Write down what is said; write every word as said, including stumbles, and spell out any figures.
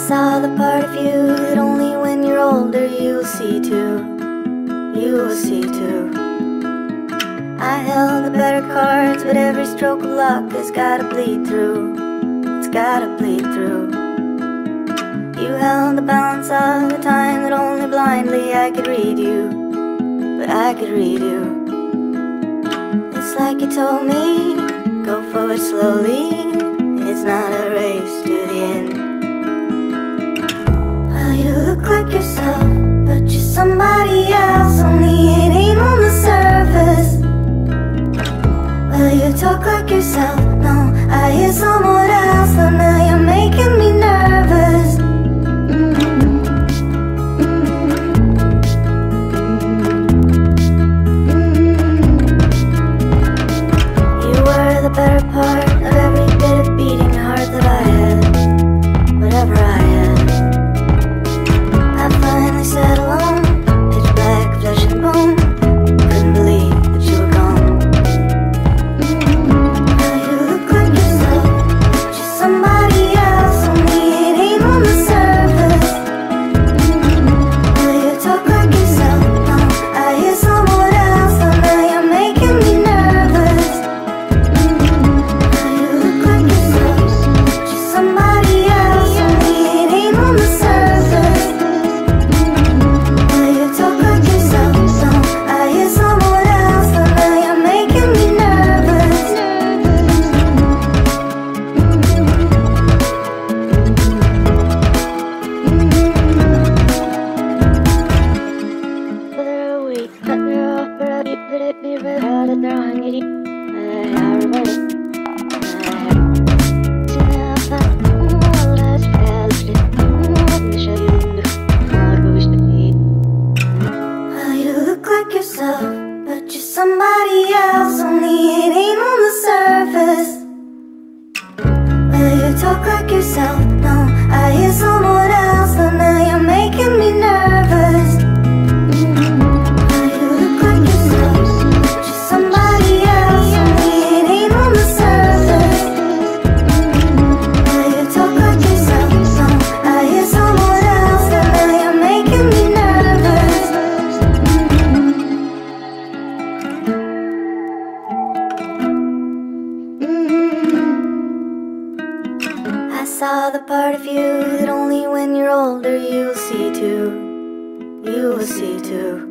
saw the part of you that only when you're older you'll see too. You will see too. I held the better cards, but every stroke of luck has gotta bleed through. It's gotta bleed through. You held the balance of the time that only blindly I could read you, but I could read you. It's like you told me, go forward slowly. It's not a race to the end. Well, you look like yourself, but you're somebody else, only it ain't on the surface. Well, you talk like yourself, no, I hear someone else, though now you're making me nervous. The better part of every bit of beating heart that I had, whatever I had. I finally sat alone, pitch black, flesh and bone. Couldn't believe that you were gone. Now you look like yourself, but you're somebody else, only it ain't on the surface. Well, you talk like yourself, no, I hear someone else, so now you're making me nervous. But you're somebody else, only it ain't on the surface. Well, you talk like yourself, no, I hear someone else, though now you're making me nervous. Well, you look like yourself, but you're somebody else, only it ain't on the surface. Well, you talk like yourself, no, I hear someone else, though now you're making me nervous. I saw the part of you that only when you're older you'll see too. You will see too.